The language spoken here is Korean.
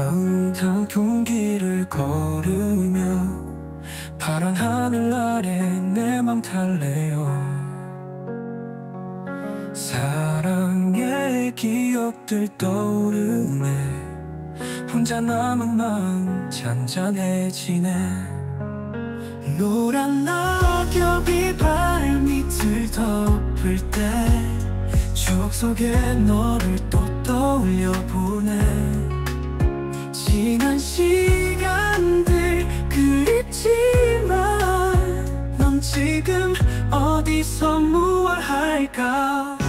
따뜻한 공기를 걸으며 파란 하늘 아래 내 맘 달래요. 사랑의 기억들 떠오르네. 혼자 남은 마음 잔잔해지네. 노란 낙엽이 발밑을 덮을 때 추억 속에 너를 또 떠올려보네. 지난 시간들 그립지만 넌 지금 어디서 무얼 할까.